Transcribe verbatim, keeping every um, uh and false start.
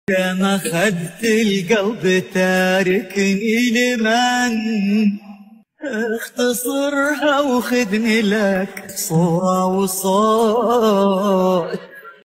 كما خدت القلب تاركني لمن اختصرها وخذني لك صورة وصوت